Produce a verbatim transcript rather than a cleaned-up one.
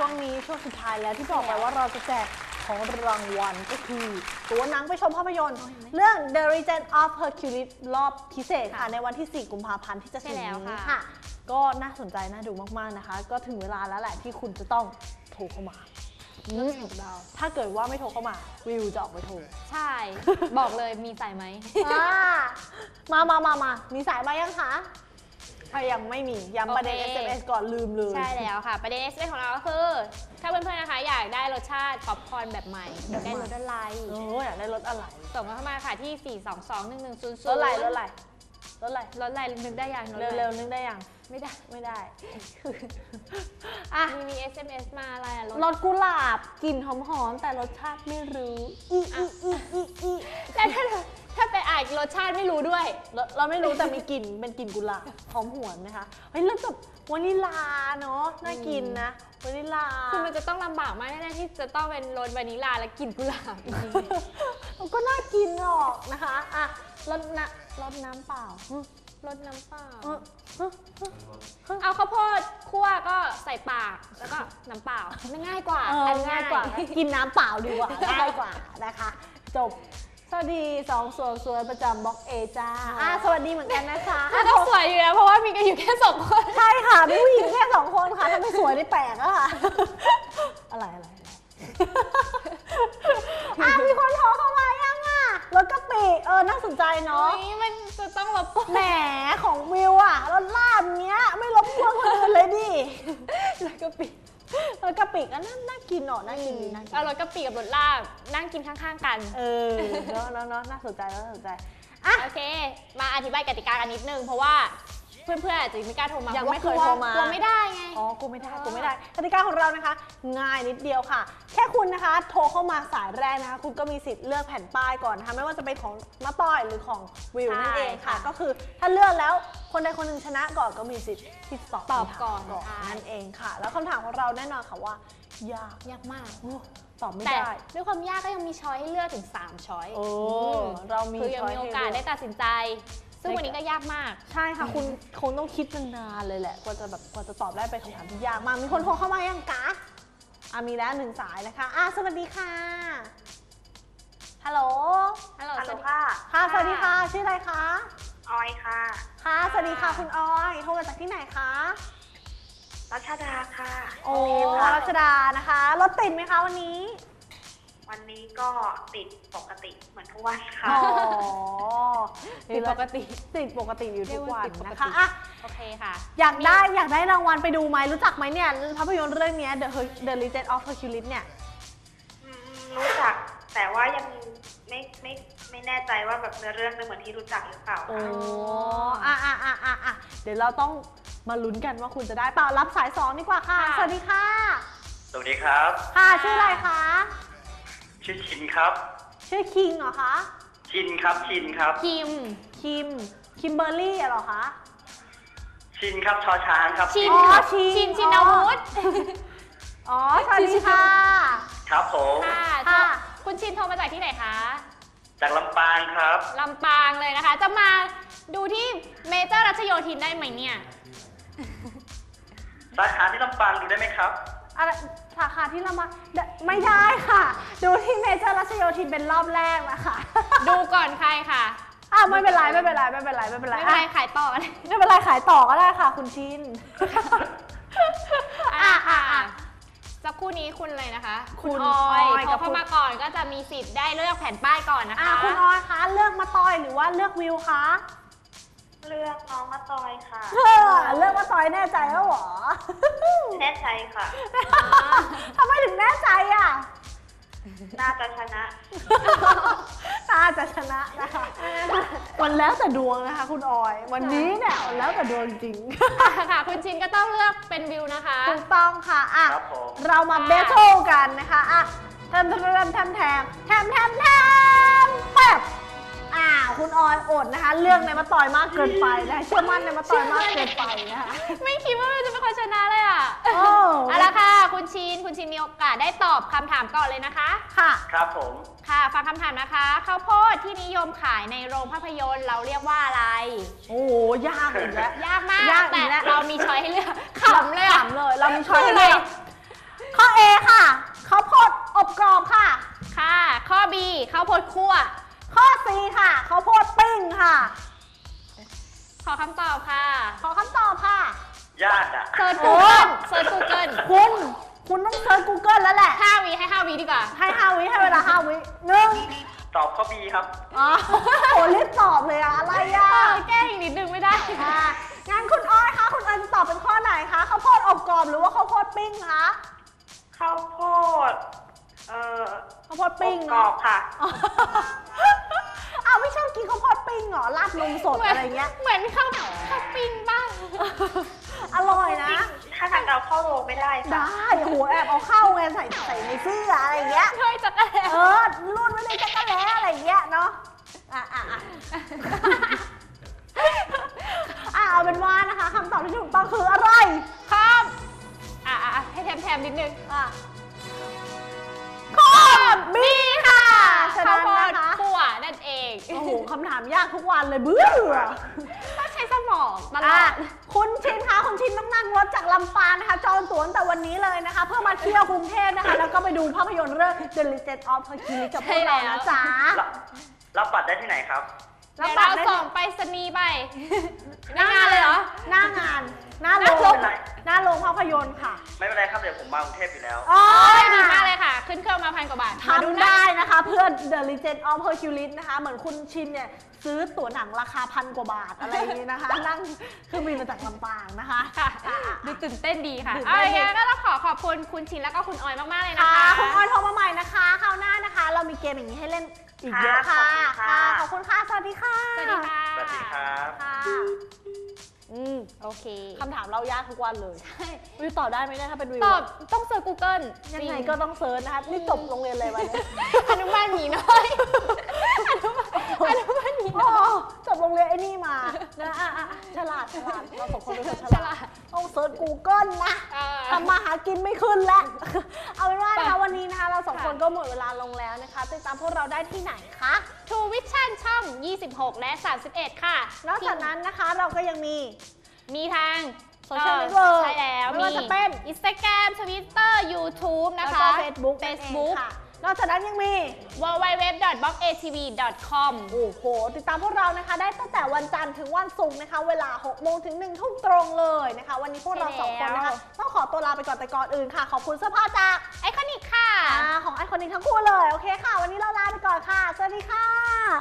วงนี้ช่วงสุดท้ายแล้วที่บอกไปว่าเราจะแจกของรางวัลก็คือตัวหนังไปชมภาพยนตร์เรื่อง The Legend of Hercules รอบพิเศษค่ะในวันที่สี่กุมภาพันธ์ที่จะถึงนี้ค่ะก็น่าสนใจน่าดูมากๆนะคะก็ถึงเวลาแล้วแหละที่คุณจะต้องโทรเข้ามาถ้าเกิดว่าไม่โทรเข้ามาวิวจะออกไปโทรใช่บอกเลยมีสายไหมมามามามามีสายมายังคะถ้ายังไม่มีย้ำประเด็น เอส เอ็ม เอส ก่อนลืมเลยใช่แล้วค่ะประเด็น เอส เอ็ม เอส ของเราก็คือถ้าเพื่อนๆนะคะอยากได้รสชาติป๊อปคอร์นแบบใหม่อยากได้รสอะไรโอ้อยากได้รสอะไรส่งเข้ามาค่ะที่สี่ สอง สอง หนึ่ง หนึ่ง ศูนย์ ศูนย์รสอะไรรสอะไรรสอะไรรสอะไรนึกได้ยังเร็วๆนึกได้ยังไม่ได้ไม่ได้อ่ะมีมี เอส เอ็ม เอส มาอะไรอ่ะรสกุหลาบกลิ่นหอมๆแต่รสชาติไม่รู้อีอีอีอีอีแล้วถ้าถ้าไปอ่านรสชาติไม่รู้ด้วยเราไม่รู้แต่มีกลิ่นเป็นกลิ่นกุหลาบหอมหวนนะคะเฮ้ยแล้วแบบวานิลาเนาะน่ากินนะวานิลาคือมันจะต้องลำบากมากแน่ๆที่จะต้องเป็นรสวานิลาและกลิ่นกุหลาบก็น่ากินหรอกนะคะอ่ะรสน้ำรสน้ำเปล่ารสน้ำเปล่าเอาข้าวโพดคั่วก็ใส่ปากแล้วก็น้ำเปล่าง่ายกว่าอันง่ายกว่ากินน้ำเปล่าดีกว่าง่ายกว่านะคะจบสวัสดีสองสวยสวยประจำบล็อกเอจ้าอ่าสวัสดีเหมือนกันนะคะต้องสวยอยู่แล้วเพราะว่ามีกันอยู่แค่สองคนใช่ค่ะมีผู้หญิงแค่สองคนค่ะถ้าไม่สวยนี่แปลกอะค่ะอะไรอะไรอ่ะมีคนโทรเข้ามายังอ่ะรถกะปิเออน่าสนใจเนาะมันจะต้องรบกวนแหมของวิวอ่ะรถลาบเนี้ยไม่รบกวนคนอื่นเลยดิรถกะปิรถกะปิก็น่ากินเนาะน่ากินดีนะเอารถกะปิกับรถลาบนั่งกินข้างๆกันเออเนาะเนาะเนาะน่าสนใจน่าสนใจอ่ะโอเคมาอธิบายกติกากันนิดนึงเพราะว่าเพื่อนๆอาจจะไม่กล้าโทรมายังไม่เคยโทรมากลัวไม่ได้ไงอ๋อกลัวไม่ได้กลัวไม่ได้กติกาของเรานะคะง่ายนิดเดียวค่ะแค่คุณนะคะโทรเข้ามาสายแรกนะคะคุณก็มีสิทธิ์เลือกแผ่นป้ายก่อนนะคะไม่ว่าจะเป็นของมะต้อยหรือของวิวนั่นเองค่ะก็คือถ้าเลือกแล้วคนใดคนหนึ่งชนะก่อนก็มีสิทธิ์ที่ตอบตอบก่อนนั่นเองค่ะแล้วคำถามของเราแน่นอนค่ะว่ายากยากมากตอบไม่ได้ด้วยความยากก็ยังมีช้อยให้เลือกถึงสามช้อยโอ้เรามีคือยังมีโอกาสได้ตัดสินใจซึ่งวันนี้ก็ยากมากใช่ค่ะคุณคงต้องคิดนานเลยแหละกว่าจะแบบกว่าจะตอบได้ไปคำถามที่ยากมากมีคนโทรเข้ามายังกะอ่ะมีแล้วหนึ่งสายนะคะอ่ะสวัสดีค่ะฮัลโหลฮัลโหลสวัสดีค่ะค่ะสวัสดีค่ะชื่ออะไรคะออยค่ะค่ะสวัสดีค่ะคุณออยโทรมาจากที่ไหนคะรัชดาค่ะโอ้รัชดานะคะรถติดไหมคะวันนี้วันนี้ก็ติดปกติเหมือนทุกวันค่ะอ๋อติดปกติติดปกติอยู่ทุกวันนะคะอ่ะโอเคค่ะอยากได้อยากได้รางวัลไปดูไหมรู้จักไหมเนี่ยภาพยนตร์เรื่องนี้ The The Legend of Hercules เนี่ยรู้จักแต่ว่ายังไม่ไม่ไม่แน่ใจว่าแบบเนื้อเรื่องเป็นเหมือนที่รู้จักหรือเปล่าโอ้อ่ะอ่ะอ่ะอ่ะอ่ะเดี๋ยวเราต้องมาลุ้นกันว่าคุณจะได้เปล่ารับสายสองดีกว่าค่ะสวัสดีค่ะสวัสดีครับค่ะชื่ออะไรคะชื่อชินครับชื่อคิงเหรอคะชินครับชินครับคิมคิมคิมเบอร์รี่เหรอคะชินครับชอช้างครับชินชินชินอาวุธอ๋อสวัสดีค่ะครับผมค่ะคุณชินโทรมาจากที่ไหนคะจากลำปางครับลำปางเลยนะคะจะมาดูที่เมเจอร์รัชโยธินได้ไหมเนี่ยสาขาที่ลำปางดูได้ไหมครับอะไรสาขาที่เรามาไม่ได้ค่ะดูที่เมเจอร์รัชโยธินเป็นรอบแรกนะคะดูก่อนใครค่ะอ้าวไม่เป็นไรไม่เป็นไรไม่เป็นไรไม่เป็นไรไม่เป็นไรขายต่อกันไม่เป็นไรขายต่อก็ได้ค่ะคุณชินอ่ะอ่ะสักครู่นี้คุณเลยนะคะคุณออยโทรเข้ามาก่อนก็จะมีสิทธิ์ได้เลือกแผ่นป้ายก่อนนะคะคุณออยคะเลือกมาตอยหรือว่าเลือกวิวคะเลือกน้องมาตอยค่ะเลือกมาตอยแน่ใจแล้วหรอแน่ใจค่ะทำไมถึงแน่ใจอ่ะน่าจะชนะน่าจะชนะนะคะมันแล้วแต่ดวงนะคะคุณออยวันนี้เนี่ยมันแล้วแต่ดวงจริงค่ะคุณชินก็ต้องเลือกเป็นวิวนะคะถูกต้องค่ะอ่ะเรามาเบทเทิลกันนะคะอ่ะแทมแทมแทมแทมแทมแทมแทมแทมแบบอ่าคุณออยอดนะคะเลือกในมาต่อยมากเกินไปนะคะเชื่อมั่นในมาต่อยมากเกินไปนะคะไม่คิดว่าจะเป็นคนชนะเลยอ่ะโอ้เอาละค่ะคุณชินคุณชินมีโอกาสได้ตอบคำถามก่อนเลยนะคะค่ะครับผมค่ะฟังคำถามนะคะข้าวโพดที่นิยมขายในโรงภาพยนตร์เราเรียกว่าอะไรโอ้ยากเลยแล้วยากมากแต่เรามีช้อยให้เลือกขำเลยขำเลยเรามีช้อยให้เลือกข้อ A ค่ะข้าวโพดอบกรอบค่ะค่ะ ข้อ B ข้าวโพดคั่วข้อ C ค่ะข้าวโพดปิ้งค่ะขอคำตอบค่ะขอคำตอบค่ะยากอ่ะเซิร์ช Google เซิร์ช Google คุณ คุณต้องเซิร์ช Google แล้วแหละห้าวิให้ห้าวิดีกว่าให้ห้าวิให้เวลาห้าวิหนึ่งตอบข้อ B ครับอ๋อโหรีบตอบเลยอะอะไรอะเออแก้อีกนิดนึงไม่ได้อ่ะงั้นคุณอ้อยคะคุณอ้อยจะตอบเป็นข้อไหนคะข้าวโพดอบกรอบหรือว่าข้าวโพดปิ้งคะข้าวโพด เอ่อข้าวโพดปิ้งกรอบค่ะอ๋ออ้าวไม่ชอบกินข้าวโพดปิ้งเหรอราดนมสดอะไรเงี้ยเหมือนข้าวข้าวปิ้งบ้างอร่อยนะถ้าทางเราเข้าโรงไม่ได้ค่ะได้โอ้โหแอบเอาเข้าไงใส่ใส่ในเสื้ออะไรเงี้ยช่วยจักรแล้เออรูดไว้ในจักรแล้อะไรเงี้ยเนาะ อ่ะอ่ะอ่ะอ่ะเอาเป็นว่านะคะคำตอบที่ถูกต้องคืออะไรข้ามอ่ะอ่ะอ่ะให้แถมๆนิดนึงอ่ะข้อบีค่ะฉะข้านั้วน โพดนะคะคั่วนั่นเองโอ้โหคำถามยากทุกวันเลยเบื่อต้องใช้สมองตลออ่ะดคุณชินคะคุณชินต้องนั่งรถจากลำปางนะคะ จองตั๋วตั้งแต่วันนี้เลยนะคะ เพื่อมาเที่ยวกรุงเทพนะคะ แล้วก็ไปดูภาพยนตร์เรื่อง The Legend of Hercules กับพวกเรานะจ๊ะรับรับบัตรได้ที่ไหนครับเดี๋ยวเราส่งไปสนีย์ไปหน้างานเลยเหรอหน้างาน หน้าโรงไม่เป็นไรหน้าโรงภาพยนตร์ค่ะไม่เป็นไรครับ เดี๋ยวผมมากรุงเทพอยู่แล้วอ๋อโอ้ยดีมากเลยค่ะ ขึ้นเครื่องมาพันกว่าบาทมาดูทำได้ได้นะคะเพื่อ The Legend of Hercules นะคะ เหมือนคุณชินเนี่ย ซื้อตั๋วหนังราคาพันกว่าบาทอะไรอย่างนี้นะคะ นั่งเครื่องบินมาจากลำปางนะคะค่ะอ่ะอ่ะดูตื่นเต้นดีค่ะตื่นเอาเต้นอย่างนั้นก็ต้องขอขอบคุณคุณชินแล้วก็คุณออยมากๆเลยนะค่ะคะคุณออยโทรมาใหม่นะคะคราวหน้านะคะ เรามีเกมอย่างนี้ให้เล่นอีกเยอะค่ะค่ะขอบคุณค่ะ สวัสดีค่ะสวัสดีค่ะสวัสดีครับค่ะอืมโอเคคำถามเรายากทุกวันเลยใช่วิวตอบได้ไหมเนี่ยถ้าเป็นวิวตอบต้องเซิร์ช Google ยังไงก็ต้องเซิร์ชนะคะ นี่จบโรงเรียนอะไรวะเนี่ยอนุบาลหมีน้อยอนุบาลอนุบาลหมีโอ้น้อยจบโรงเรียนไอ้นี่มานะอ่ะอ่ะอ่ะฉลาดฉลาดเราสองคนเป็นคนฉฉลาลาดดต้องเซิร์ช Google นะเออทำมาหากินไม่ขึ้นแล้ว เอาเป็นว่านะคะค่ะวันนี้นะคะ เราสองค่ะคนก็หมดเวลาลงแล้วนะคะ ติดตามพวกเราได้ที่ไหนคะทูวิชั่นช่อง ยี่สิบหก และ สามสิบเอ็ด ค่ะนอกจากนั้นนะคะเราก็ยังมีมีทางโซเชียลเน็ตเวิร์กใช่แล้วไม่ว่าจะเป็น Instagram Twitter YouTube นะแล้วคะก็ Facebook นั่นเอง Facebook ค่ะ นอกจากนั้นยังมีดับเบิลยู ดับเบิลยู ดับเบิลยู ดอท บล็อก เอ ที วี ดอท คอมโอ้โห ติดตามพวกเรานะคะได้ตั้งแต่วันจันทร์ถึงวันศุกร์นะคะ เวลาหกโมงถึงหนึ่งทุ่มตรงเลยนะคะ วันนี้พวกเราสองคนนะคะ ต้องขอตัวลาไปก่อนแต่ก่อนอื่นค่ะ ขอบคุณเสื้อผ้าจากไอคอนิกค่ะอ่าของไอคอนิกทั้งคู่เลย โอเคค่ะ วันนี้เราลาไปก่อนค่ะ สวัสดีค่ะ